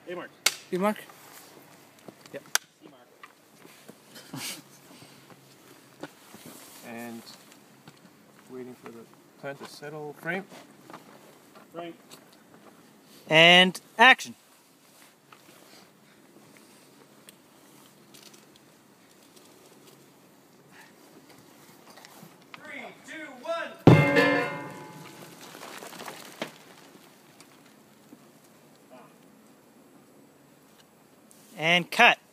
A mark. B mark? Yep. C mark. And waiting for the time to settle. Frame. Frame. And action. Three, two, one. And cut.